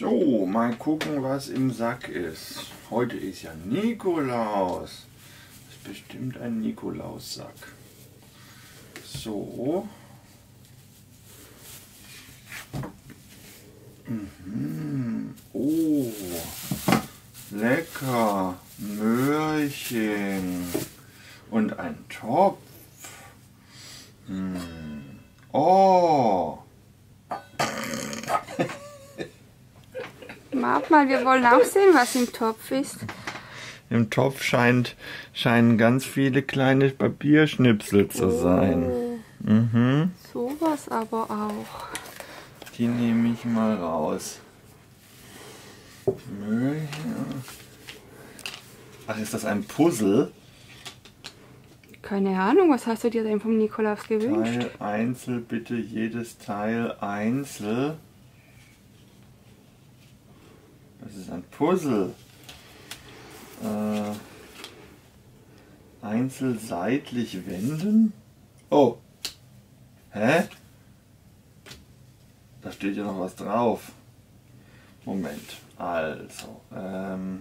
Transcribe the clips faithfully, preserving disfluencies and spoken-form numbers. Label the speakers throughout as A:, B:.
A: So, mal gucken, was im Sack ist. Heute ist ja Nikolaus. Das ist bestimmt ein Nikolaussack. So. Mhm. Oh, lecker. Möhrchen. Und ein Topf. Hm. Oh.
B: Warte mal, wir wollen auch sehen, was im Topf ist.
A: Im Topf scheint, scheinen ganz viele kleine Papierschnipsel zu sein.
B: Oh,
A: Mhm.
B: sowas aber auch.
A: Die nehme ich mal raus. Möhrchen. Ach, ist das ein Puzzle?
B: Keine Ahnung, was hast du dir denn vom Nikolaus gewünscht?
A: Teil einzeln, bitte jedes Teil einzeln. Das ist ein Puzzle. Äh, einzeln seitlich wenden? Oh. Hä? Da steht ja noch was drauf. Moment. Also. Ähm.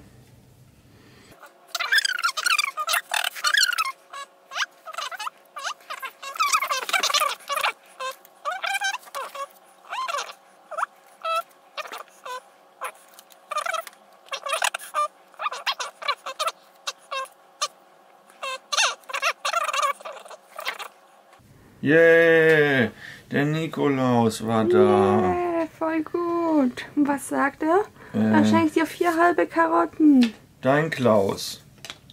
A: Yeah, der Nikolaus war da.
B: Yeah, voll gut. Und was sagt er?
A: Äh,
B: Er schenkt dir vier halbe Karotten.
A: Dein Klaus.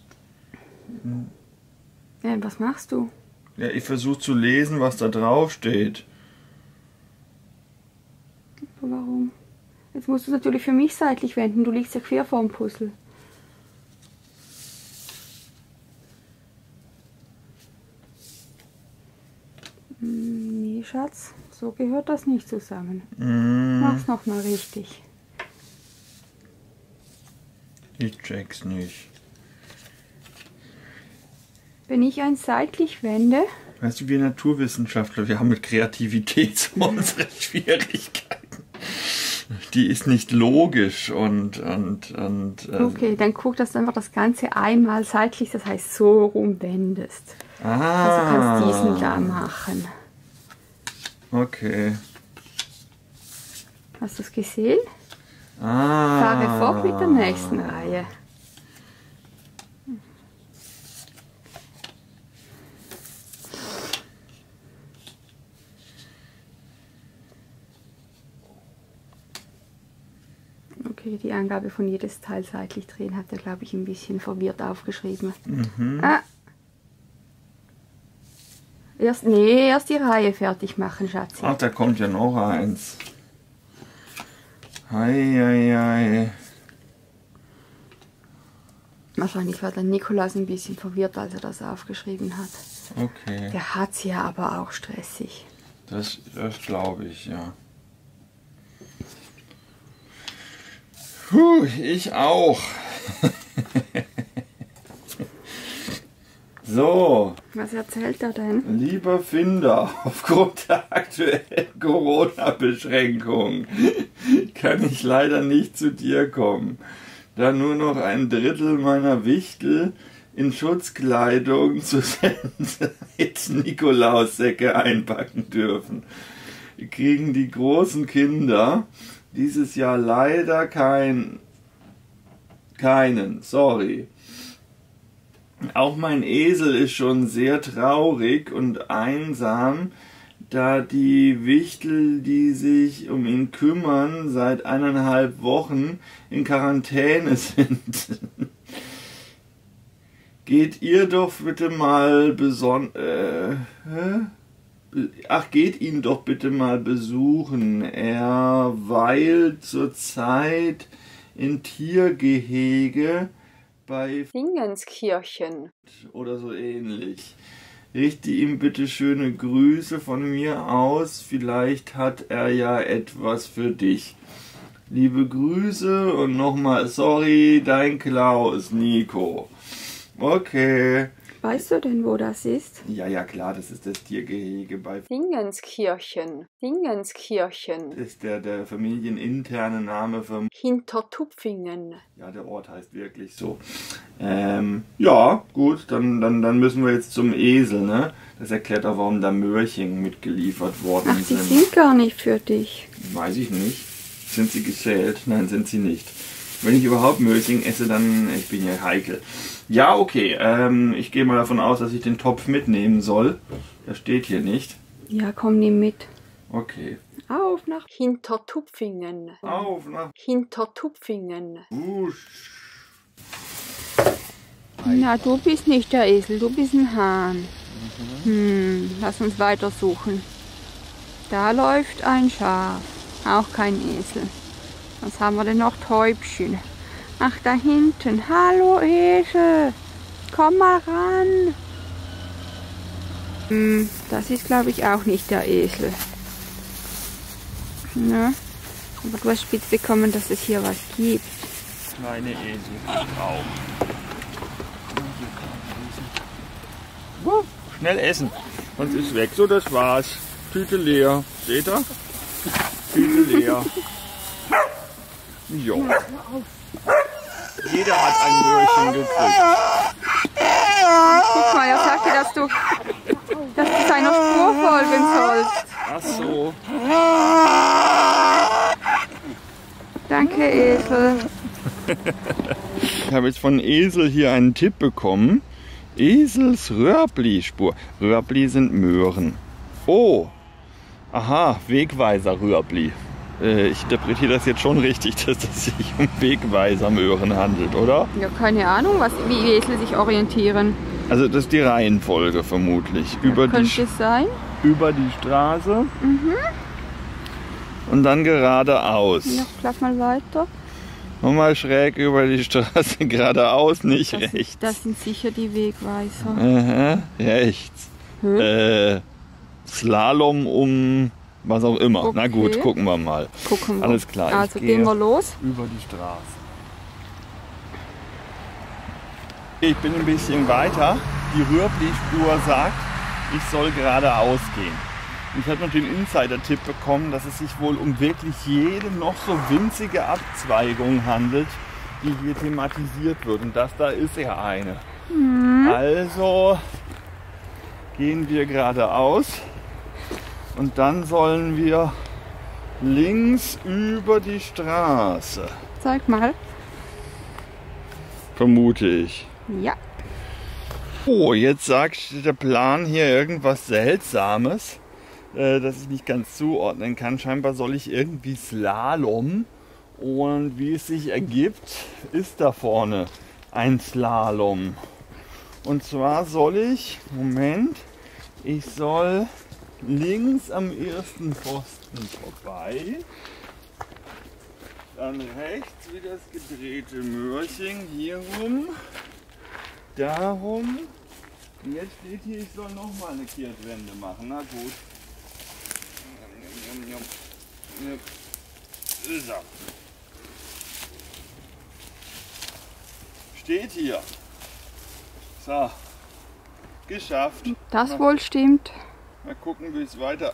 B: Ja, was machst du?
A: Ja, ich versuche zu lesen, was da drauf steht.
B: Warum? Jetzt musst du es natürlich für mich seitlich wenden. Du liegst ja quer vorm Puzzle. Nee, Schatz, so gehört das nicht zusammen.
A: Mm,
B: Mach's nochmal richtig.
A: ich check's nicht.
B: Wenn ich eins seitlich wende,
A: Weißt du, wir Naturwissenschaftler, wir haben mit Kreativität so unsere Schwierigkeiten. Die ist nicht logisch und... und, und äh,
B: okay, dann guck, dass du einfach das Ganze einmal seitlich, das heißt so rumwendest.
A: Ah,
B: Also du kannst diesen da machen.
A: Okay.
B: Hast du es gesehen?
A: Ah.
B: Fahre fort mit der nächsten Reihe. Okay, die Angabe von jedes Teil seitlich drehen hat er, glaube ich, ein bisschen verwirrt aufgeschrieben.
A: Mhm.
B: Ah. Erst, nee, erst die Reihe fertig machen, Schatzi.
A: Ach, da kommt ja noch eins. Hei, hei, hei.
B: Wahrscheinlich war der Nikolaus ein bisschen verwirrt, als er das aufgeschrieben hat.
A: Okay,
B: Der hat's ja aber auch stressig.
A: das, das glaube ich, ja. Puh, ich auch. So,
B: Was erzählt er denn?
A: lieber Finder, aufgrund der aktuellen Corona-Beschränkungen kann ich leider nicht zu dir kommen, da nur noch ein Drittel meiner Wichtel in Schutzkleidung zur selben Zeit Nikolaussäcke einpacken dürfen. Kriegen die großen Kinder dieses Jahr leider kein, keinen, sorry. Auch mein Esel ist schon sehr traurig und einsam, da die Wichtel, die sich um ihn kümmern, seit eineinhalb Wochen in Quarantäne sind. Geht ihr doch bitte mal beson... Äh, hä? Ach, geht ihn doch bitte mal besuchen. Er weilt zurzeit in Tiergehege bei
B: Dingenskirchen.
A: oder so ähnlich. Richte ihm bitte schöne Grüße von mir aus, vielleicht hat er ja etwas für dich. Liebe Grüße und nochmal sorry, dein Klaus, Nico. Okay.
B: Weißt du denn, wo das ist?
A: Ja, ja, klar, das ist das Tiergehege bei...
B: Dingenskirchen. Dingenskirchen.
A: Das ist der, der familieninterne Name für...
B: Hintertupfingen.
A: Ja, der Ort heißt wirklich so. Ähm, ja, gut, dann, dann, dann müssen wir jetzt zum Esel, ne? Das erklärt auch, warum da Möhrchen mitgeliefert worden
B: Ach, die
A: sind.
B: sind gar nicht für dich.
A: Weiß ich nicht. Sind sie gezählt? Nein, sind sie nicht. Wenn ich überhaupt Möhrchen esse, dann... Ich bin ja heikel. Ja, okay. Ähm, ich gehe mal davon aus, dass ich den Topf mitnehmen soll. Das steht hier nicht.
B: Ja, komm, nimm mit.
A: Okay.
B: Auf nach Hintertupfingen.
A: Auf nach...
B: Hintertupfingen.
A: Wusch.
B: Na, du bist nicht der Esel, du bist ein Hahn. Hm, lass uns weitersuchen. Da läuft ein Schaf, auch kein Esel. Was haben wir denn noch? Täubchen. Ach, da hinten. Hallo Esel, komm mal ran. Hm, das ist, glaube ich, auch nicht der Esel. Ja, aber du hast spitz bekommen, dass es hier was gibt.
A: Kleine Eselfrau. Uh, schnell essen, sonst ist weg. So, das war's. Tüte leer. Seht ihr? Tüte leer. Jo. Jeder hat ein Möhrchen gekriegt.
B: Guck mal, er sagte, dass du, dass du seiner Spur folgen sollst.
A: Ach so.
B: Danke, Esel.
A: Ich habe jetzt von Esel hier einen Tipp bekommen. Esels Röhrpli-Spur. Röhrpli sind Möhren. Oh. Aha, Wegweiser-Röhrpli. Äh, ich interpretiere das jetzt schon richtig, dass es sich um Wegweiser-Möhren handelt, oder?
B: Ja, keine Ahnung, was, wie Esel sich orientieren.
A: Also das ist die Reihenfolge vermutlich. Über, die,
B: Könnte es sein?
A: über die Straße
B: Mhm.
A: und dann geradeaus.
B: Ja, lauf mal weiter.
A: Nochmal schräg über die Straße, geradeaus, nicht
B: Das,
A: rechts.
B: sind, das sind sicher die Wegweiser.
A: Aha, rechts.
B: Hm?
A: Äh, Slalom um was auch immer.
B: Okay.
A: Na gut, gucken wir mal.
B: Gucken wir.
A: Alles klar.
B: Also
A: ich
B: gehen
A: gehe
B: wir los.
A: über die Straße. Ich bin ein bisschen weiter. Die Röhrpli-Spur sagt, ich soll geradeaus gehen. Ich habe noch den Insider-Tipp bekommen, dass es sich wohl um wirklich jede noch so winzige Abzweigung handelt, die hier thematisiert wird. Und das da ist ja eine.
B: Mhm.
A: Also gehen wir geradeaus und dann sollen wir links über die Straße.
B: Zeig mal.
A: Vermute ich.
B: Ja.
A: Oh, jetzt sagt der Plan hier irgendwas Seltsames, äh, das ich nicht ganz zuordnen kann. Scheinbar soll ich irgendwie Slalom. Und wie es sich ergibt, ist da vorne ein Slalom. Und zwar soll ich, Moment, ich soll links am ersten Pfosten vorbei, dann rechts wie das gedrehte Möhrchen hier rum, darum. Und jetzt steht hier, ich soll nochmal eine Kehrtwende machen. Na gut. So. Steht hier. So. Geschafft.
B: Das wohl stimmt.
A: Mal gucken, wie es weiter.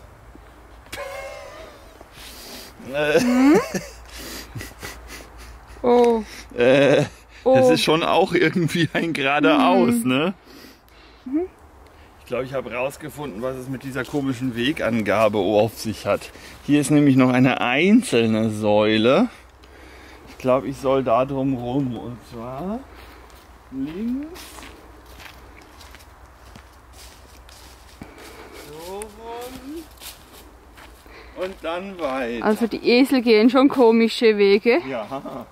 A: Äh,
B: Hm? Oh.
A: äh,
B: Oh.
A: Das ist schon auch irgendwie ein geradeaus,
B: Mhm.
A: ne?
B: Mhm.
A: Ich glaube, ich habe rausgefunden, was es mit dieser komischen Wegangabe auf sich hat. Hier ist nämlich noch eine einzelne Säule. Ich glaube, ich soll da drum rum. Und zwar links. So rum. Und dann weiter.
B: Also die Esel gehen schon komische Wege.
A: Ja.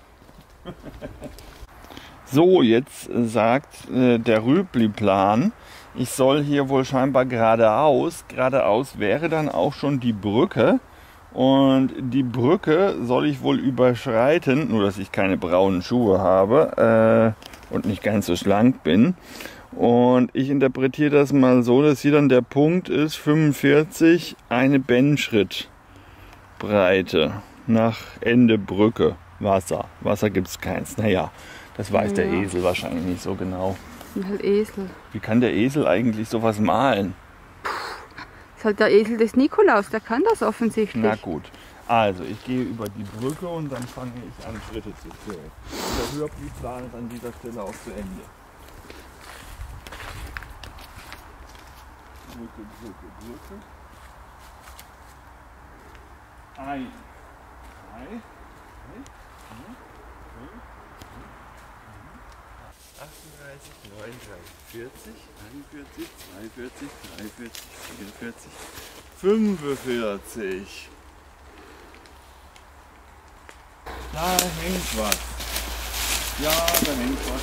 A: So, jetzt sagt äh, der Röhrpli-Plan, ich soll hier wohl scheinbar geradeaus. Geradeaus wäre dann auch schon die Brücke. Und die Brücke soll ich wohl überschreiten, nur dass ich keine braunen Schuhe habe äh, und nicht ganz so schlank bin. Und ich interpretiere das mal so, dass hier dann der Punkt ist, fünfundvierzig, eine Bennschrittbreite nach Ende Brücke. Wasser. Wasser gibt es keins. Naja, das weiß der
B: Ja.
A: Esel wahrscheinlich nicht so genau.
B: Sind halt Esel.
A: Wie kann der Esel eigentlich sowas malen?
B: Das ist halt der Esel des Nikolaus, der kann das offensichtlich.
A: Na gut. Also, ich gehe über die Brücke und dann fange ich an, Schritte zu zählen. Der Hörspielplan ist an dieser Stelle auch zu Ende. Brücke, Brücke, Brücke. Ein, zwei, drei, vier, fünf, achtunddreißig, neununddreißig, vierzig, einundvierzig, zweiundvierzig, dreiundvierzig, vierundvierzig, fünfundvierzig. Da hängt was. Ja, da hängt was.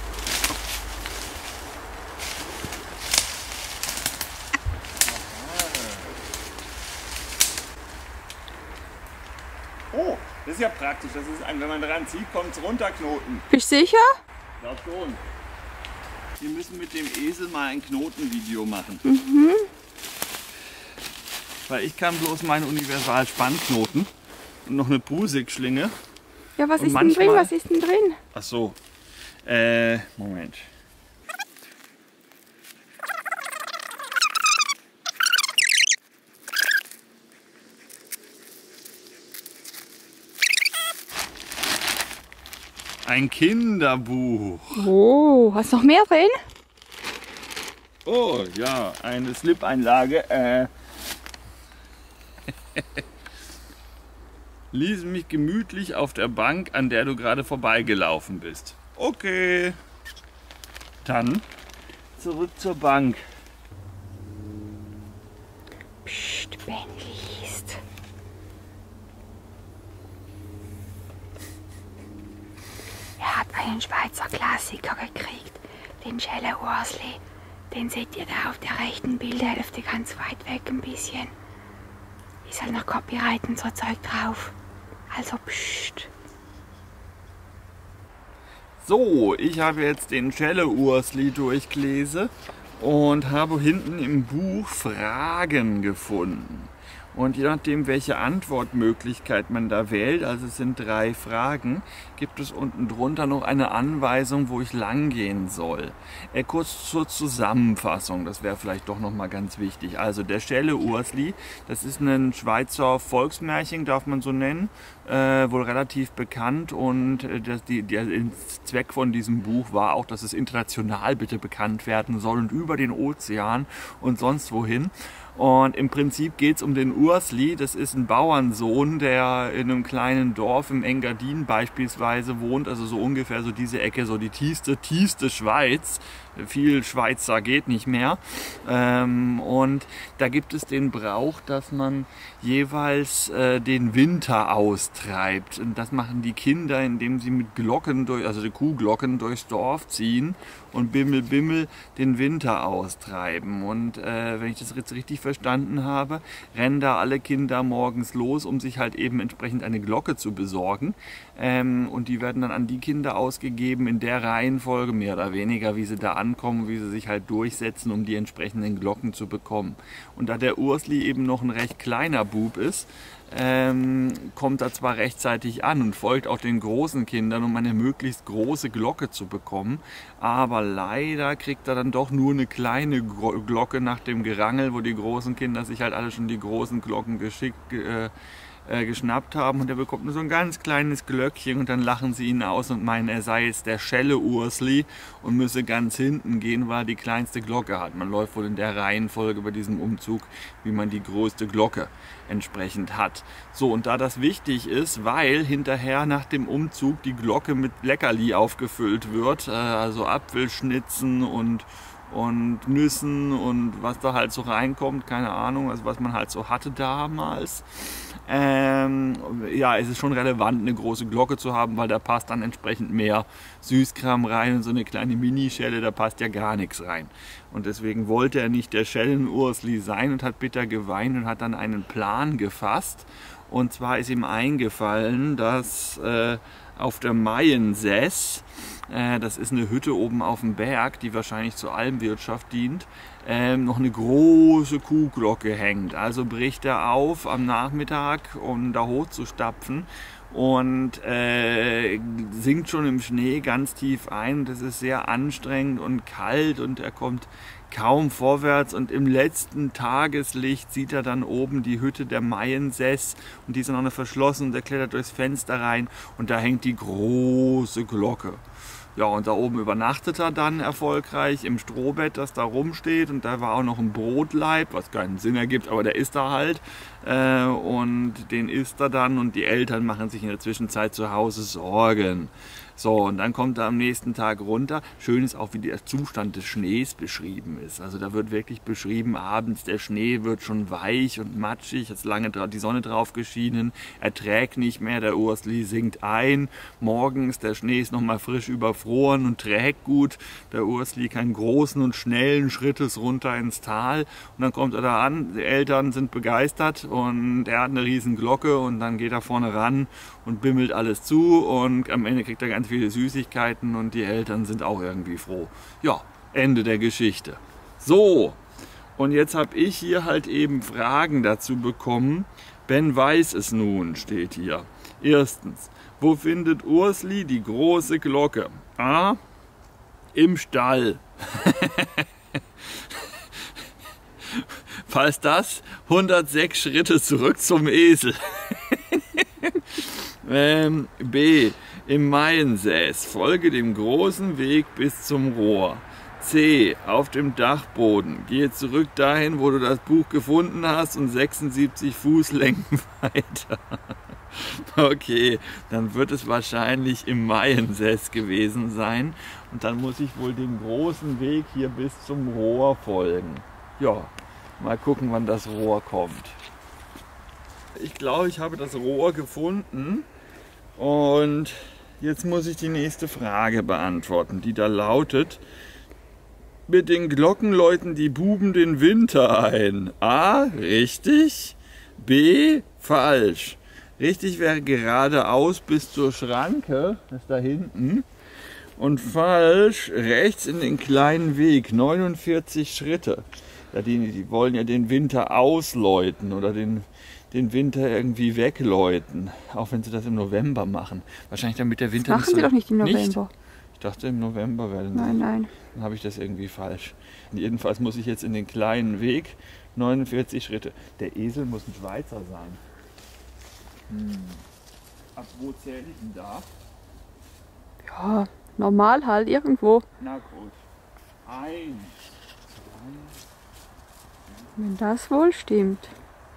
A: Oh, das ist ja praktisch. Das ist ein, wenn man dran zieht, kommt es runterknoten.
B: Bist du sicher?
A: Ich glaube schon. Wir müssen mit dem Esel mal ein Knotenvideo machen.
B: Mhm.
A: Weil ich kann bloß meine Universal-Spannknoten und noch eine Prusik-Schlinge.
B: Ja, was
A: Und
B: ist
A: manchmal-
B: denn drin? Was ist denn drin?
A: Ach so. Äh, Moment. Ein Kinderbuch.
B: Oh, hast du noch mehr drin?
A: Oh ja, eine Slip-Einlage. Äh. Lies mich gemütlich auf der Bank, an der du gerade vorbeigelaufen bist. Okay. Dann zurück zur Bank.
B: Psst, Ben liest. Er hat einen Schweizer Klassiker gekriegt, den Schelle Ursli. Den seht ihr da auf der rechten Bilderhälfte ganz weit weg ein bisschen. Ist halt noch Copyright und so Zeug drauf. Also psst.
A: So, ich habe jetzt den Schelle Ursli durchgelesen und habe hinten im Buch Fragen gefunden. Und je nachdem, welche Antwortmöglichkeit man da wählt, also es sind drei Fragen, gibt es unten drunter noch eine Anweisung, wo ich lang gehen soll. Äh, kurz zur Zusammenfassung, das wäre vielleicht doch nochmal ganz wichtig. Also der Schelle Ursli, das ist ein Schweizer Volksmärchen, darf man so nennen, äh, wohl relativ bekannt, und äh, das, die, der Zweck von diesem Buch war auch, dass es international bitte bekannt werden soll und über den Ozean und sonst wohin. Und im Prinzip geht es um den Ursli, das ist ein Bauernsohn, der in einem kleinen Dorf im Engadin beispielsweise wohnt, also so ungefähr so diese Ecke, so die tiefste, tiefste Schweiz. Viel Schweizer geht nicht mehr. Ähm, und da gibt es den Brauch, dass man jeweils äh, den Winter austreibt. Und das machen die Kinder, indem sie mit Glocken, durch, also die Kuhglocken durchs Dorf ziehen und Bimmel, Bimmel den Winter austreiben. Und äh, wenn ich das jetzt richtig verstanden habe, rennen da alle Kinder morgens los, um sich halt eben entsprechend eine Glocke zu besorgen. Ähm, und die werden dann an die Kinder ausgegeben in der Reihenfolge, mehr oder weniger, wie sie da ankommen, wie sie sich halt durchsetzen, um die entsprechenden Glocken zu bekommen. Und da der Ursli eben noch ein recht kleiner Bub ist, ähm, kommt er zwar rechtzeitig an und folgt auch den großen Kindern, um eine möglichst große Glocke zu bekommen, aber leider kriegt er dann doch nur eine kleine Glocke nach dem Gerangel, wo die großen Kinder sich halt alle schon die großen Glocken geschickt äh, äh, geschnappt haben, und er bekommt nur so ein ganz kleines Glöckchen, und dann lachen sie ihn aus und meinen, er sei jetzt der Schelle Ursli und müsse ganz hinten gehen, weil er die kleinste Glocke hat. Man läuft wohl in der Reihenfolge bei diesem Umzug, wie man die größte Glocke entsprechend hat. So, und da das wichtig ist, weil hinterher nach dem Umzug die Glocke mit Leckerli aufgefüllt wird, äh, also Apfelschnitzen und und Nüssen und was da halt so reinkommt, keine Ahnung, also was man halt so hatte damals. Ähm, ja, es ist schon relevant, eine große Glocke zu haben, weil da passt dann entsprechend mehr Süßkram rein, und so eine kleine Minischelle, da passt ja gar nichts rein. Und deswegen wollte er nicht der Schellen-Ursli sein und hat bitter geweint und hat dann einen Plan gefasst. Und zwar ist ihm eingefallen, dass äh, auf der Maiensäß, äh, das ist eine Hütte oben auf dem Berg, die wahrscheinlich zur Almwirtschaft dient, ähm, noch eine große Kuhglocke hängt. Also bricht er auf am Nachmittag, um da hochzustapfen. Und äh, sinkt schon im Schnee ganz tief ein. Das ist sehr anstrengend und kalt und er kommt kaum vorwärts. Und im letzten Tageslicht sieht er dann oben die Hütte der Maiensäß und die ist dann auch noch verschlossen und er klettert durchs Fenster rein und da hängt die große Glocke. Ja, und da oben übernachtet er dann erfolgreich im Strohbett, das da rumsteht. Und da war auch noch ein Brotleib, was keinen Sinn ergibt, aber der ist da halt. Äh, und den isst er dann und die Eltern machen sich in der Zwischenzeit zu Hause Sorgen. So, und dann kommt er am nächsten Tag runter. Schön ist auch, wie der Zustand des Schnees beschrieben ist. Also da wird wirklich beschrieben, abends der Schnee wird schon weich und matschig, es ist lange die Sonne drauf geschienen, er trägt nicht mehr, der Ursli sinkt ein. Morgens, der Schnee ist nochmal frisch überfroren und trägt gut. Der Ursli kann großen und schnellen Schrittes runter ins Tal. Und dann kommt er da an, die Eltern sind begeistert und er hat eine riesen Glocke und dann geht er vorne ran und bimmelt alles zu und am Ende kriegt er ganz viele Süßigkeiten und die Eltern sind auch irgendwie froh. Ja, Ende der Geschichte. So, und jetzt habe ich hier halt eben Fragen dazu bekommen. Ben weiß es nun, steht hier. Erstens, wo findet Ursli die große Glocke? A. Im Stall. Falls das, hundertsechs Schritte zurück zum Esel. ähm, B. Im Maiensäß, folge dem großen Weg bis zum Rohr. C. Auf dem Dachboden, gehe zurück dahin, wo du das Buch gefunden hast und sechsundsiebzig Fußlängen weiter. Okay, dann wird es wahrscheinlich im Maiensäß gewesen sein und dann muss ich wohl den großen Weg hier bis zum Rohr folgen. Ja, mal gucken, wann das Rohr kommt. Ich glaube, ich habe das Rohr gefunden und jetzt muss ich die nächste Frage beantworten, die da lautet: Mit den Glocken läuten die Buben den Winter ein. A. Richtig. B. Falsch. Richtig wäre geradeaus bis zur Schranke, das ist da hinten. Und falsch, rechts in den kleinen Weg, neunundvierzig Schritte. Ja, die, die wollen ja den Winter ausläuten oder den, den Winter irgendwie wegläuten. Auch wenn sie das im November machen. Wahrscheinlich damit der Winter
B: das machen
A: nicht so...
B: sie doch nicht im November.
A: Nicht? Ich dachte im November werden sie...
B: Nein, nein.
A: Dann habe ich das irgendwie falsch. Und jedenfalls muss ich jetzt in den kleinen Weg, neunundvierzig Schritte. Der Esel muss ein Schweizer sein. Hm. Ab wo zähle ich denn da?
B: Ja, normal halt irgendwo.
A: Na gut. Eins, zwei.
B: Wenn das wohl stimmt.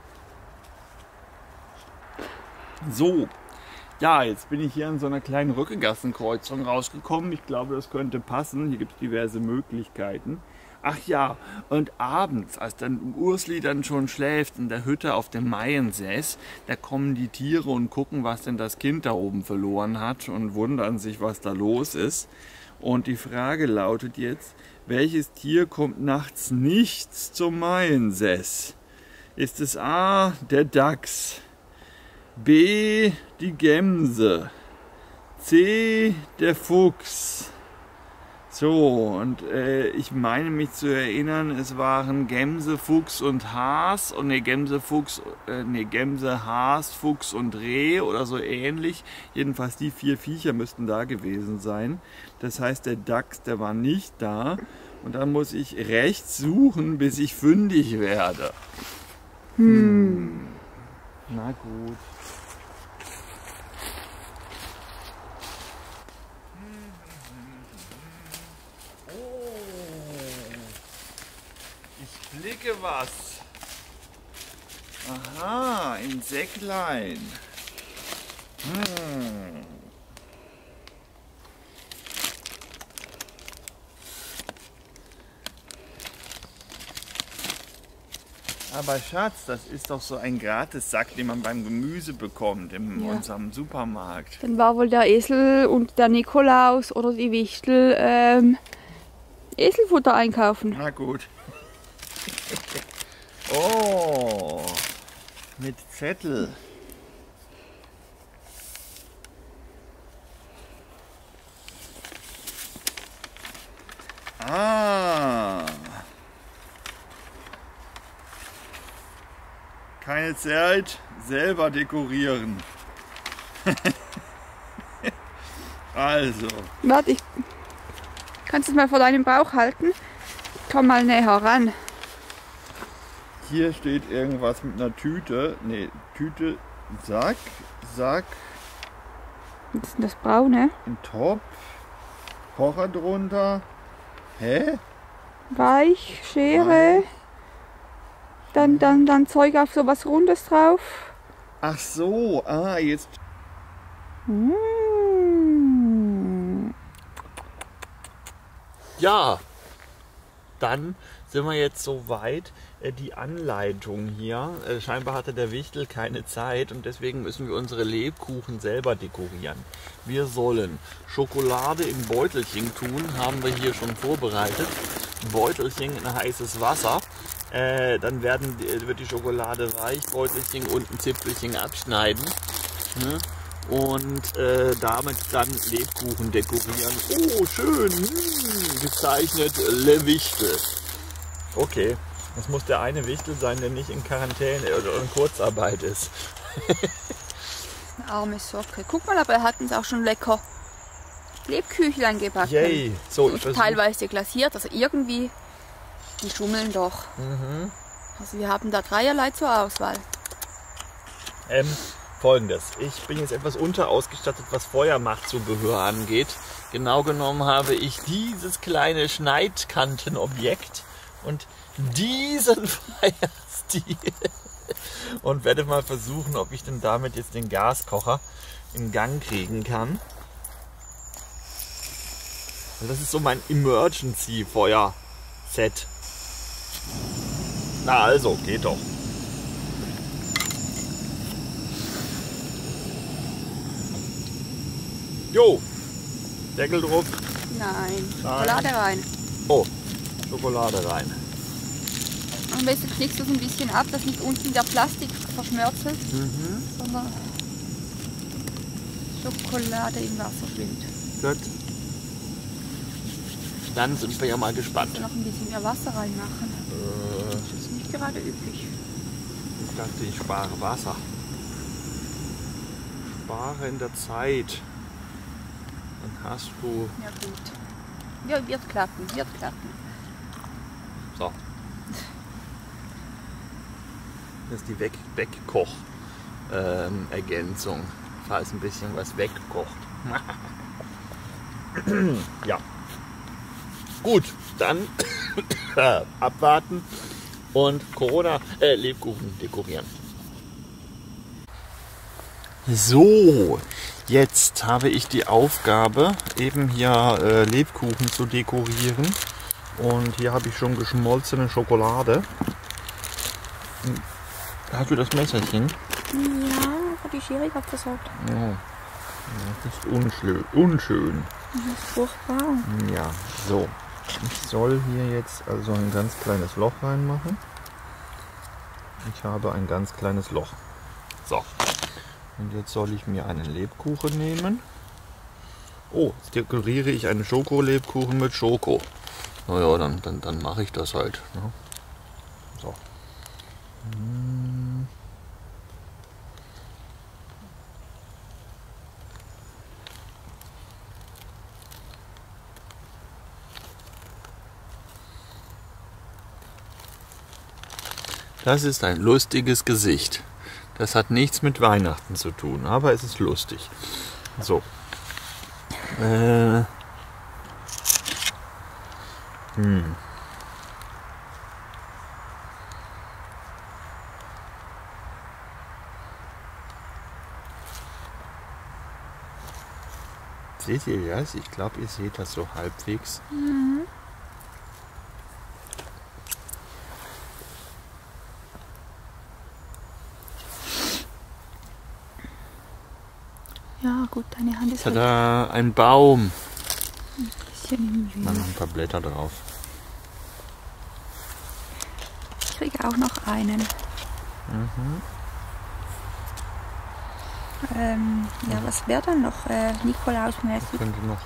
A: So. Ja, jetzt bin ich hier an so einer kleinen Rückengassenkreuzung rausgekommen. Ich glaube, das könnte passen. Hier gibt es diverse Möglichkeiten. Ach ja, und abends, als dann Ursli dann schon schläft in der Hütte auf dem Maiensäß, da kommen die Tiere und gucken, was denn das Kind da oben verloren hat und wundern sich, was da los ist. Und die Frage lautet jetzt, welches Tier kommt nachts nichts zum Maiensäß? Ist es A, der Dachs, B, die Gemse, C, der Fuchs? So, und äh, ich meine mich zu erinnern, es waren Gemse, Fuchs und Has, und ne, Gemse, Fuchs, äh, ne, Gemse, Has, Fuchs und Reh oder so ähnlich. Jedenfalls die vier Viecher müssten da gewesen sein. Das heißt, der Dachs, der war nicht da. Und dann muss ich rechts suchen, bis ich fündig werde. Hm. Na gut. Ich blicke was. Aha, ein Säcklein. Hm. Aber Schatz, das ist doch so ein Gratissack, den man beim Gemüse bekommt in
B: Ja.
A: unserem Supermarkt.
B: Dann war wohl der Esel und der Nikolaus oder die Wichtel ähm, Eselfutter einkaufen.
A: Na gut. Oh, mit Zettel. Ah. Keine Zeit, selber dekorieren. Also.
B: Warte, ich. Kannst du es mal vor deinem Bauch halten? Komm mal näher ran.
A: Hier steht irgendwas mit einer Tüte. Ne, Tüte, Sack, Sack.
B: Was ist denn das Braune?
A: Ein Topf. Kocher drunter. Hä?
B: Weich, Schere. Dann, dann, dann Zeug auf sowas Rundes drauf.
A: Ach so, ah, jetzt.
B: Mmh.
C: Ja, dann sind wir jetzt so weit. Die Anleitung hier, scheinbar hatte der Wichtel keine Zeit und deswegen müssen wir unsere Lebkuchen selber dekorieren. Wir sollen Schokolade in Beutelchen tun, haben wir hier schon vorbereitet. Beutelchen in heißes Wasser. Äh, dann werden, wird die Schokolade weich, Beutelchen und ein Zipfelchen abschneiden. Ne? Und äh, damit dann Lebkuchen dekorieren. Oh, schön! Hm, gezeichnet Le Wichtel. Okay, das muss der eine Wichtel sein, der nicht in Quarantäne oder in Kurzarbeit ist.
B: Eine arme Socke. Guck mal, aber er hat uns auch schon lecker Lebküchlein gebacken.
C: Yay! So, ich
B: und
C: versuch...
B: teilweise glasiert, also irgendwie, die schummeln doch.
C: Mhm.
B: Also wir haben da dreierlei zur Auswahl.
C: Ähm, Folgendes, ich bin jetzt etwas unterausgestattet, was Feuermachzubehör angeht. Genau genommen habe ich dieses kleine Schneidkantenobjekt und diesen Feuerstil und werde mal versuchen, ob ich denn damit jetzt den Gaskocher in Gang kriegen kann. Das ist so mein Emergency-Feuer-Set. Na also, geht doch. Jo, Deckel drauf.
B: Nein, Schokolade rein.
C: Oh, Schokolade rein.
B: Am besten knickst du es ein bisschen ab, dass nicht unten der Plastik verschmörzelt,
C: Mhm.
B: sondern Schokolade im Wasser schwimmt.
C: Gut. Dann sind wir ja mal gespannt.
B: Noch ein bisschen mehr Wasser reinmachen.
C: Äh,
B: Das ist nicht gerade üblich.
C: ich dachte, ich spare Wasser. Spare in der Zeit. Dann hast du...
B: Ja gut. Ja, wird klappen, wird klappen.
C: So. Das ist die Weg Wegkoch-Ergänzung, falls ein bisschen was wegkocht. Ja. Gut, dann abwarten und Corona, äh, Lebkuchen dekorieren. So, jetzt habe ich die Aufgabe, eben hier äh, Lebkuchen zu dekorieren. Und hier habe ich schon geschmolzene Schokolade. Hast du das Messerchen?
B: Ja, aber die Schere hat versagt.
C: Oh, das ist unschön. unschön.
B: Das ist furchtbar.
C: Ja, so. Ich soll hier jetzt also ein ganz kleines Loch reinmachen. Ich habe ein ganz kleines Loch. So. Und jetzt soll ich mir einen Lebkuchen nehmen. Oh, jetzt dekoriere ich einen Schokolebkuchen mit Schoko. Naja, dann, dann, dann mache ich das halt. Ne? So. Hm. Das ist ein lustiges Gesicht. Das hat nichts mit Weihnachten zu tun, aber es ist lustig. So. Äh. Hm. Seht ihr das? Ich glaube, ihr seht das so halbwegs.
B: Mhm. Ja, gut, deine Hand ist halt
C: Tada, ein Baum.
B: ein bisschen im
C: Mal noch
B: Wühl.
C: ein paar Blätter drauf.
B: Ich kriege auch noch einen.
C: Mhm.
B: Ähm, ja, was wäre dann noch äh, Nikolausmäßig?
C: Könnte noch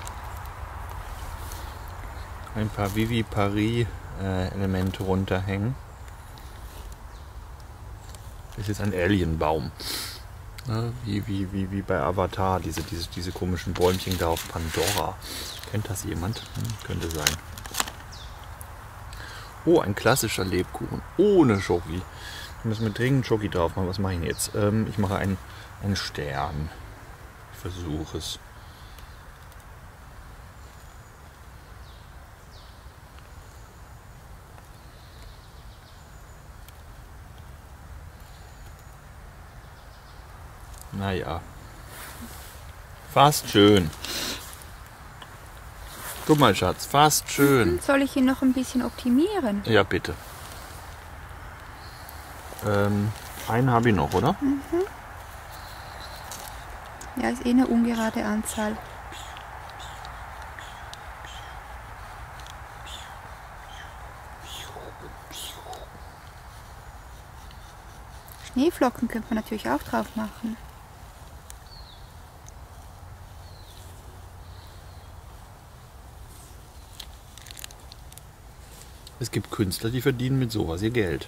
C: ein paar Vivipari-Elemente runterhängen. Es ist ein Alienbaum. Ja, wie, wie, wie, wie bei Avatar, diese, diese, diese komischen Bäumchen da auf Pandora. Kennt das jemand? Hm, könnte sein. Oh, ein klassischer Lebkuchen. Ohne Schoki. Da müssen wir dringend Schoki drauf machen. Was mache ich denn jetzt? Ähm, ich mache einen, einen Stern. Ich versuche es. Naja. Fast schön. Guck mal, Schatz, fast schön.
B: Soll ich ihn noch ein bisschen optimieren?
C: Ja, bitte. Ähm, einen habe ich noch, oder?
B: Mhm. Ja, ist eh eine ungerade Anzahl. Schneeflocken könnte man natürlich auch drauf machen.
C: Es gibt Künstler, die verdienen mit sowas ihr Geld.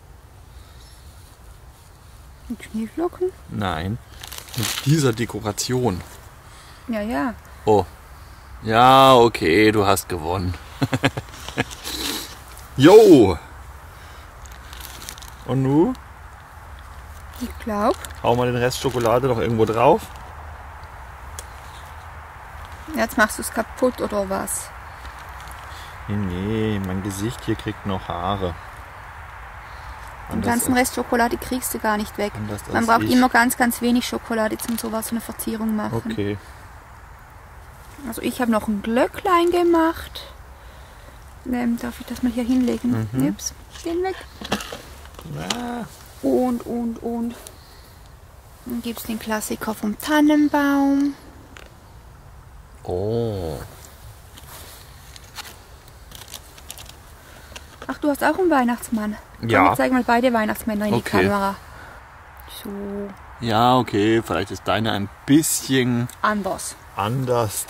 B: Mit Schneeflocken?
C: Nein, mit dieser Dekoration.
B: Ja, ja.
C: Oh, ja, okay, du hast gewonnen. Jo! Und nu?
B: Ich glaube.
C: Hau mal den Rest Schokolade noch irgendwo drauf.
B: Jetzt machst du es kaputt oder was?
C: Nee, nee, mein Gesicht hier kriegt noch Haare.
B: Den ganzen Rest Schokolade kriegst du gar nicht weg.
C: Anders
B: Man
C: als
B: braucht
C: ich.
B: immer ganz, ganz wenig Schokolade, zum sowas eine Verzierung machen.
C: Okay.
B: Also ich habe noch ein Glöcklein gemacht. Ähm, darf ich das mal hier hinlegen?
C: Mhm.
B: Ups, den weg.
C: Ja.
B: Und, und, und. Dann gibt es den Klassiker vom Tannenbaum.
C: Oh.
B: Ach, du hast auch einen Weihnachtsmann.
C: Ja.
B: Komm, ich zeig mal beide Weihnachtsmänner in
C: Okay.
B: die Kamera. So,
C: Ja, okay, vielleicht ist deine ein bisschen
B: anders.
C: anders.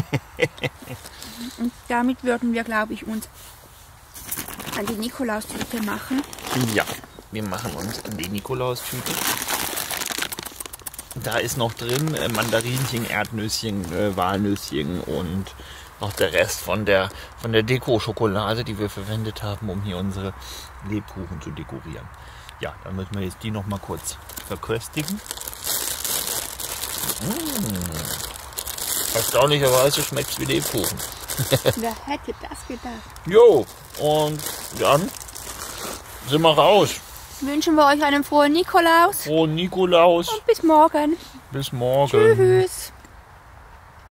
B: Und damit würden wir, glaube ich, uns an die Nikolaustüte machen.
C: Ja, wir machen uns an die Nikolaustüte. Da ist noch drin äh, Mandarinchen, Erdnüsschen, äh, Walnüsschen und noch der Rest von der, von der Deko-Schokolade, die wir verwendet haben, um hier unsere Lebkuchen zu dekorieren. Ja, dann müssen wir jetzt die noch mal kurz verköstigen. Mmh. Erstaunlicherweise schmeckt es wie Lebkuchen.
B: Wer hätte das gedacht?
C: Jo, und dann sind wir raus.
B: Wünschen wir euch einen frohen Nikolaus
C: Frohen Nikolaus.
B: und bis morgen.
C: Bis morgen.
B: Tschüss.